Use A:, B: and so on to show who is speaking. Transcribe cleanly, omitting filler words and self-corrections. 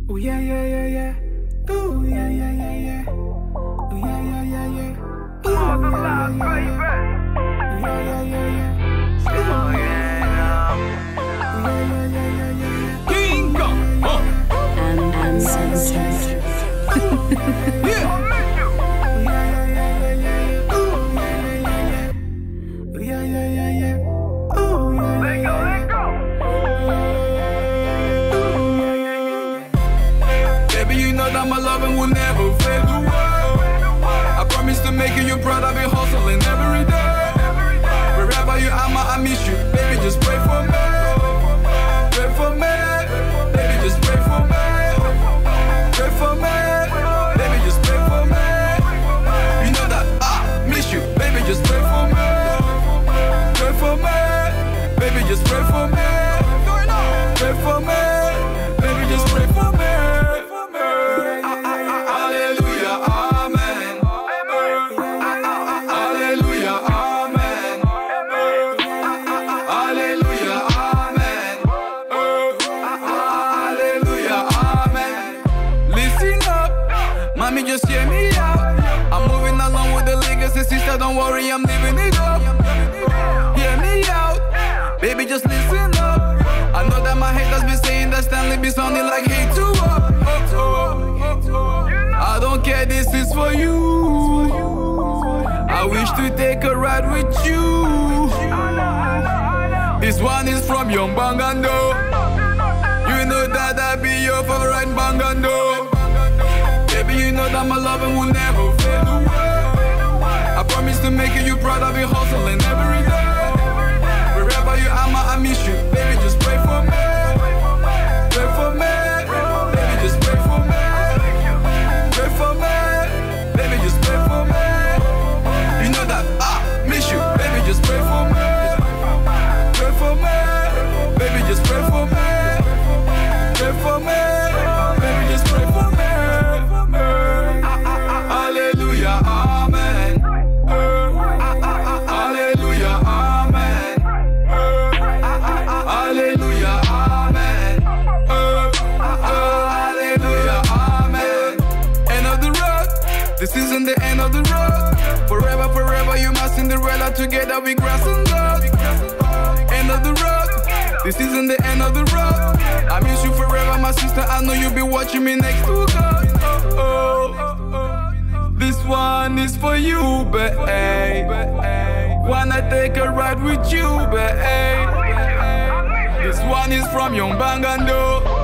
A: Ooh yeah yeah yeah yeah. Ooh yeah yeah yeah yeah. Ooh yeah yeah yeah yeah. Ooh yeah yeah yeah yeah. Ooh yeah yeah yeah yeah. Oh yeah. Ooh yeah yeah yeah yeah. King Kong.
B: And Sunset.
A: Yeah. My loving will never fade away. I promise to make you proud. I've been hustling every day. Wherever you are, I miss you. Baby, just pray for me. Pray for me. Baby, just pray for me. Pray for me. Baby, just pray for me. You know that I miss you. Baby, just pray for me. Pray for me. Baby, just pray for me. Pray for me. Baby, just pray for me. Just hear me out. I'm moving along with the legacy, sister. Don't worry, I'm living it up. Hear me out, baby. Just listen up. I know that my haters be saying that Stanley be sounding like hate to up. I don't care, this is for you. I wish to take a ride with you. This one is from Young Bangando. You know that I be your favorite Bangando. Baby, you know that my loving will never fade away. I promise to make you proud. I've been hustling every day. Wherever you are, I miss you. Baby, just pray for me. Pray for me. Baby, just pray for me. Pray for me. Baby, just pray for me. You know that I miss you. Baby, just pray for me. Pray for me. Baby, just pray for me. Pray for me. Baby, just pray for me. Hallelujah, amen. Hallelujah, amen. Hallelujah, amen. Hallelujah, amen. End of the road. This isn't the end of the road. Forever, forever, you my Cinderella. Together we grass and God. End of the road. This isn't the end of the road. I miss you forever, my sister. I know you'll be watching me next to God. This one is for you, babe. Wanna take a ride with you, babe. This one is from Young Bangando.